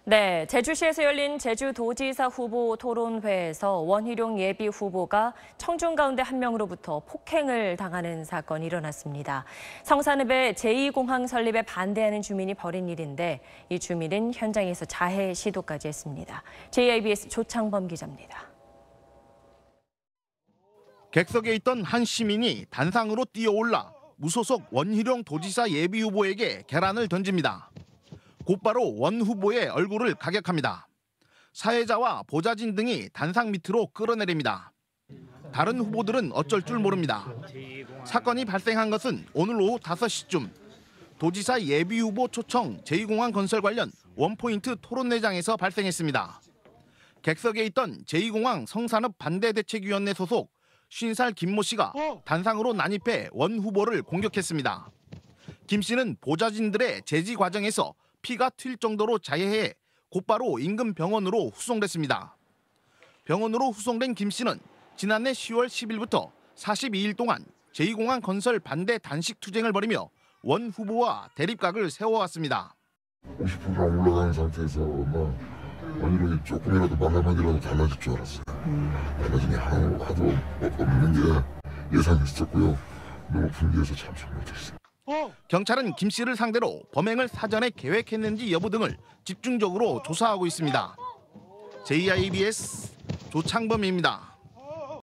네, 제주시에서 열린 제주도지사 후보 토론회에서 원희룡 예비 후보가 청중 가운데 한 명으로부터 폭행을 당하는 사건이 일어났습니다. 성산읍의 제2공항 설립에 반대하는 주민이 벌인 일인데 이 주민은 현장에서 자해 시도까지 했습니다. JIBS 조창범 기자입니다. 객석에 있던 한 시민이 단상으로 뛰어올라 무소속 원희룡 도지사 예비 후보에게 계란을 던집니다. 곧바로 원 후보의 얼굴을 가격합니다. 사회자와 보좌진 등이 단상 밑으로 끌어내립니다. 다른 후보들은 어쩔 줄 모릅니다. 사건이 발생한 것은 오늘 오후 5시쯤 도지사 예비 후보 초청 제2공항 건설 관련 원포인트 토론회장에서 발생했습니다. 객석에 있던 제2공항 성산읍 반대대책위원회 소속 50살 김모 씨가 단상으로 난입해 원 후보를 공격했습니다. 김 씨는 보좌진들의 제지 과정에서 피가 튈 정도로 자해해 곧바로 인근 병원으로 후송됐습니다. 병원으로 후송된 김 씨는 지난해 10월 10일부터 42일 동안 제2공항 건설 반대 단식 투쟁을 벌이며 원 후보와 대립각을 세워왔습니다. 50%가 올라가는 상태에서 원희룡이 조금이라도 말 한마디라도 달라질 줄 알았어요. 달라진 게 하도 없는 게 예상했었고요. 너무 분위기에서 참석 못했어요. 경찰은 김 씨를 상대로 범행을 사전에 계획했는지 여부 등을 집중적으로 조사하고 있습니다. JIBS 조창범입니다.